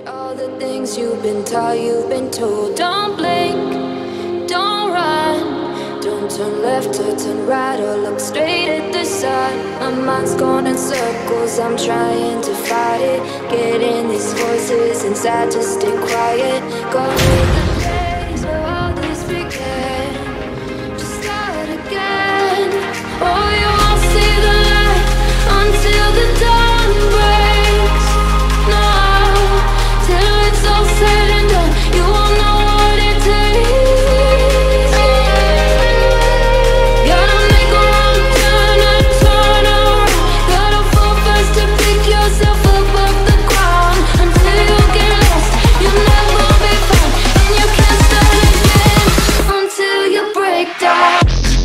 All the things you've been taught, you've been told. Don't blink, don't run, don't turn left or turn right or look straight at the sun. My mind's going in circles, I'm trying to fight it. Getting these voices inside to stay quiet. Go to the place where all this began. Just start again. Oh, you won't see the light until the dawn breaks. No, till it's all said and done, you won't know what it takes. Gotta make a wrong turn and turn around. Gotta fall fast to pick yourself up off the ground. Until you get lost, you'll never be found. And you can't start again until you break down.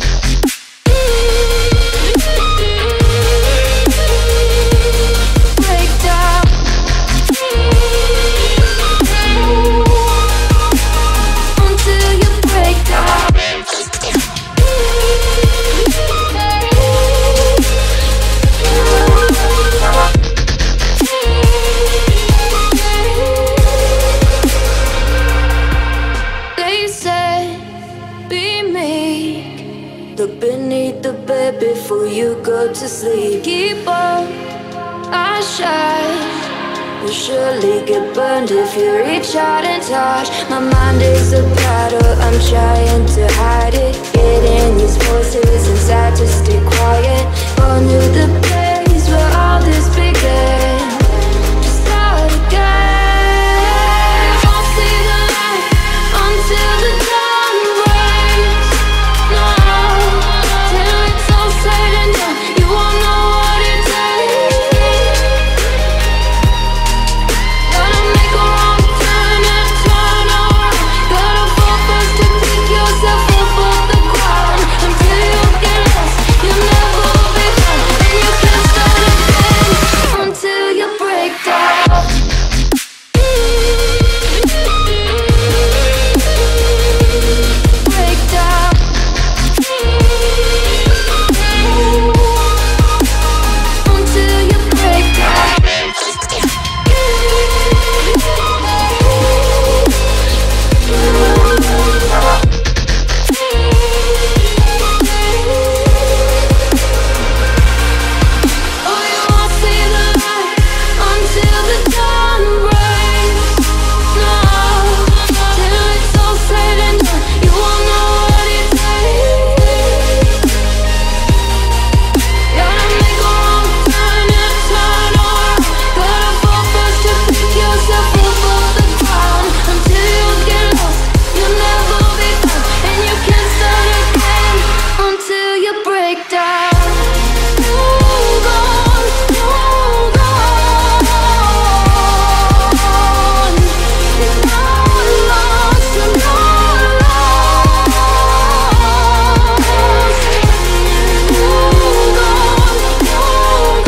Look beneath the bed before you go to sleep. Keep on, I shine. You'll surely get burned if you reach out and touch. My mind is a battle, I'm trying to hide it. Getting these voices inside to stay quiet. On to the place where all this began. Just start again. You won't see the light until the dawn breaks. No, till it's all said and done, you won't know what it takes. Gotta make a wrong turn and turn around. Gotta fall fast to pick yourself up off the ground. Until you get lost, you'll never be found. And you can't start again until you break down. Break down. Until you break down. Oh, you won't see the light until the dawn breaks. No, till it's all said and done, you won't know what it takes. Gotta make a wrong turn and turn around. Gotta fall fast to pick yourself up off the ground. Until you get lost, you'll never be found. And you can't start again until you break down. Hold on, hold on. It's not lost, you're not lost. Hold on, hold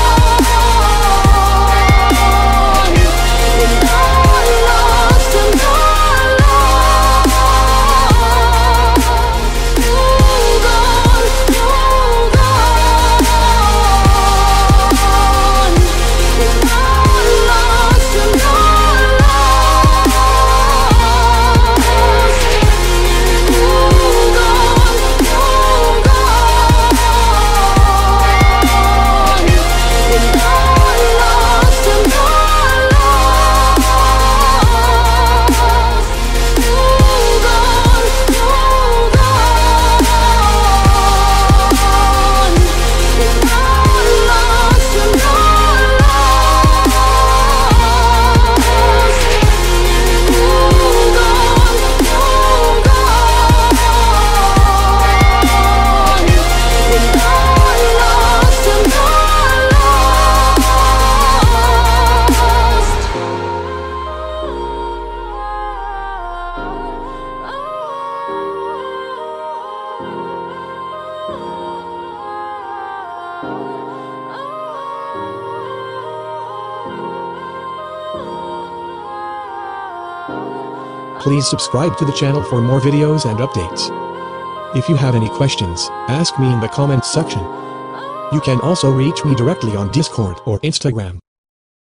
on. It's not lost, you're not lost. Hold on, hold on. It's not lost, you're not lost. Hold on, hold on. It's not lost, you're not lost. Hold on, hold on. It's not lost, you're not lost. Hold on, hold on. It's not lost, you're not Please subscribe to the channel for more videos and updates. If you have any questions, ask me in the comments section. You can also reach me directly on Discord or Instagram.